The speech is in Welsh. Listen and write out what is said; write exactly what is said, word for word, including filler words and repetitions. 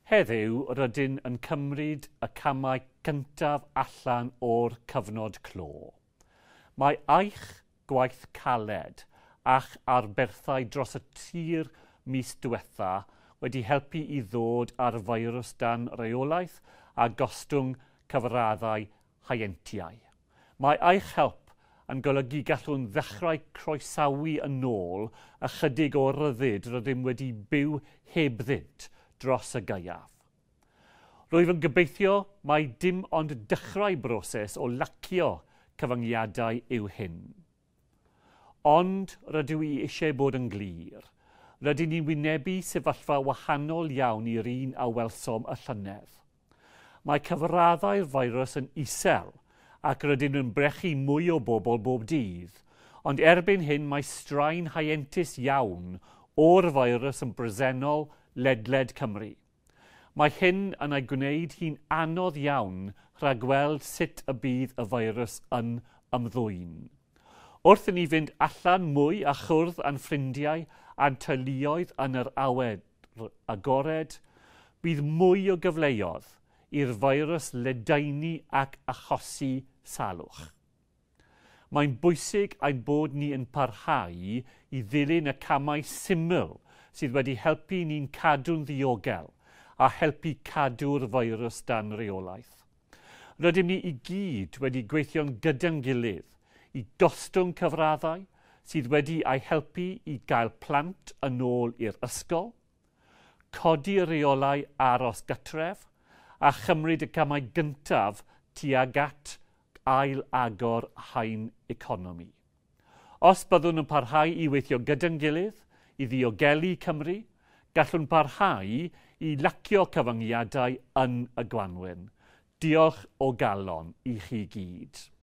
Heddiw rydyn yn cymryd y camau cyntaf allan o'r cyfnod clo. Mae eich gwaith caled a'ch arberthau dros y tir mis diwetha wedi helpu i ddod ar feirws dan rheolaeth a gostwng cyfraddau haientiau. Mae eich help yn golygu gallwn ddechrau croesawu yn ôl ychydig o ryddid rydym wedi byw hebddynt dros y gaeaf. Rwyf yn gobeithio mai dim ond dechrau broses o lacio cyfyngiadau yw hyn. Ond rydw i eisiau bod yn glir. Rydyn ni'n wynebu sefyllfa wahanol iawn i'r un a welsom y llynedd. Mae cyfraddau'r feirws yn isel ac rydyn nhw'n brechu mwy o bobl bob dydd, ond erbyn hyn mae straen haientus iawn o'r feirws yn bresennol ledled Cymru. Mae hyn yn ei gwneud hi'n anodd iawn rhagweld sut y bydd y feirws yn ymddwyn. Wrth i ni fynd allan mwy a chwrdd â'n ffrindiau a'n teuluoedd yn yr awed agored, bydd mwy o gyfleoedd i'r feirws ledaenu ac achosi salwch. Mae'n bwysig ein bod ni yn parhau i ddilyn y camau syml sydd wedi helpu ni'n cadw'n ddiogel a helpu cadw'r feirws dan reolaeth. Rydym ni i gyd wedi gweithio'n gyda'n gilydd i gostwng cyfraddau sydd wedi ei helpu i gael plant yn ôl i'r ysgol, codi reolau aros gytref a chymryd y camau gyntaf tuag at ail agor haen economi. Os byddwn yn parhau i weithio gyda'n gilydd i ddiogelu Cymru, gallwn parhau i lacio cyfyngiadau yn y Gwanwyn. Diolch o galon i chi gyd.